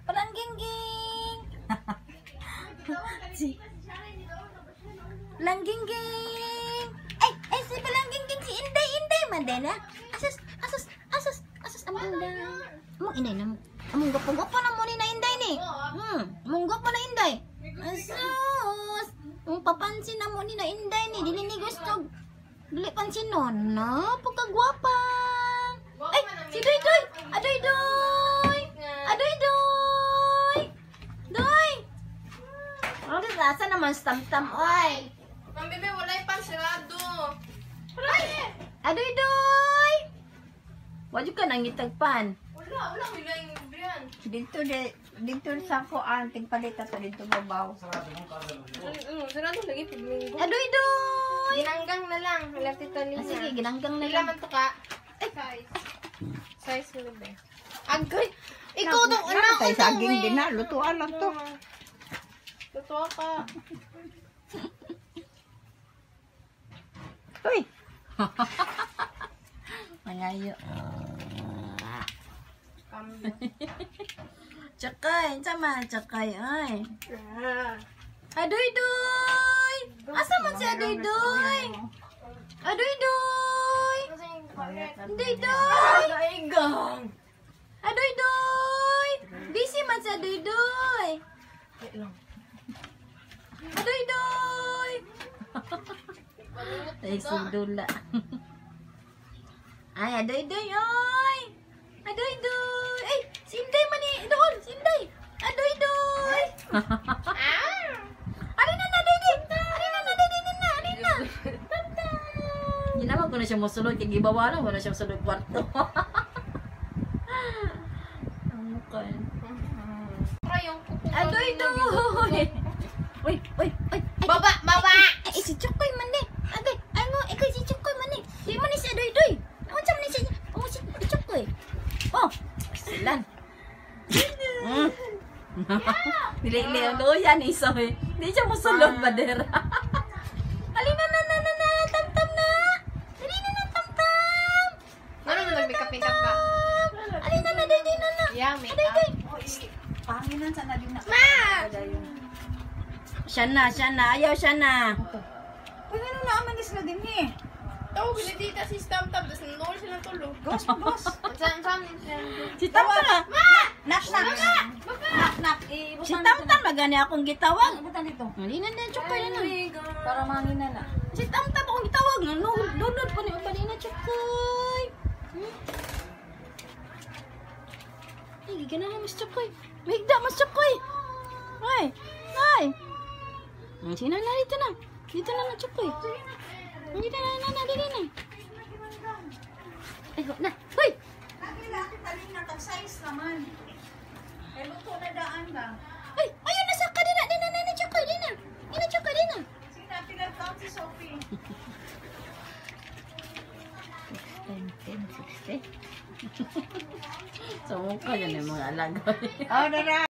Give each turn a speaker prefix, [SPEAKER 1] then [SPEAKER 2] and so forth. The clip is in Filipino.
[SPEAKER 1] Palangging-ging. Si Palangging-ging. Ay, si Palangging-ging, si Inday Mandela. Asus, among Inday. Among Inday na mo. Among gapo-gapo na mo ni na Inday ni. Among gapo na Inday. Asus. Ang papansin na mo ni na Inday ni. Dili ni gusto. Dili pansin nun. Pagkagwapa. Ay, si Doy. Adoy. Asa naman stam-tam, oy.
[SPEAKER 2] Ma'am, bebe, wala yung pansirado.
[SPEAKER 1] Adoy. Wajud ka nang itagpan.
[SPEAKER 2] Wala yung librihan.
[SPEAKER 1] Dito sa kuan, tingpalita to dito babaw.
[SPEAKER 2] Sarado lagi pagminggo.
[SPEAKER 1] Adoy.
[SPEAKER 2] Ginanggang na lang. Wala tito Lina.
[SPEAKER 1] Sige, ginanggang na
[SPEAKER 2] Wala
[SPEAKER 1] lang.
[SPEAKER 2] man to ka. Size mo bebe. Agay! Ikaw daw, anak.
[SPEAKER 1] Tay saging din na, lutuan lang to.
[SPEAKER 2] Totoo ka.
[SPEAKER 1] Uy. Mangayo. Tsakay, ay. Adoy. Asa man si Adoy? Adoy.
[SPEAKER 2] Aigang.
[SPEAKER 1] Adoy. Busy man si Adoy.
[SPEAKER 2] Wait lang.
[SPEAKER 1] Adoy. Ay, sundula. Ay, Adoy, oy. Adoy. Ay, si Inday man eh. Doon, si Inday. Adoy. Alina na, Adoy. Alina. Hindi naman ko na siya masulod. Kaya gibawa lang, wala siya masulod kwarto. Ang mukha.
[SPEAKER 2] Yung kuko.
[SPEAKER 1] Adoy. Uy.
[SPEAKER 2] Baba!
[SPEAKER 1] Ay, si Chokoy man eh. Adoy, ano, ikaw si Chokoy man eh. Di man ni si Adoy. Ano siya man ni siya? Oh, si Chokoy. Oh, silan. Dili ang loyan isoy. Di siya musulod bader. Alina na, tam-tam na. Dali na, tam-tam.
[SPEAKER 2] Ano mo nagpikap-pikap ka?
[SPEAKER 1] Alina na, Adoy na.
[SPEAKER 2] Yeah, make
[SPEAKER 1] Adoy.
[SPEAKER 3] Panginan sa na din na.
[SPEAKER 2] Ma!
[SPEAKER 1] Siya na. Ayaw siya na.
[SPEAKER 3] Uy, ano na aman dis na din eh.
[SPEAKER 2] Tao, binitita si Stamp-Tab, tapos nandoon silang tulog.
[SPEAKER 3] Gos.
[SPEAKER 2] Saan?
[SPEAKER 1] Si Tam-Tam.
[SPEAKER 3] Nak.
[SPEAKER 1] Si Tam-Tam magani akong gitawag.
[SPEAKER 3] Ibutan dito.
[SPEAKER 1] Alina na, Chokoy na.
[SPEAKER 3] Para manginan na.
[SPEAKER 1] Si Tam-Tam akong gitawag. Lunod pa niya. Bali na, Chokoy. Ay, giganahan mas Chokoy. Mahigda mas Chokoy. Ay. Sino na dito na? Dito na, Chokoy. Dito na. Ay, na. Hoy!
[SPEAKER 3] Laki taling na tag-size naman. Eh, luto na daan ba?
[SPEAKER 1] Ay, ayun na sa kadina. Dina, Chokoy. Dina, Chokoy.
[SPEAKER 3] Sige na, pinag-count si Sophie.
[SPEAKER 1] 10, 60. So, mukha yan yung mga alaga.
[SPEAKER 3] Oh, dara.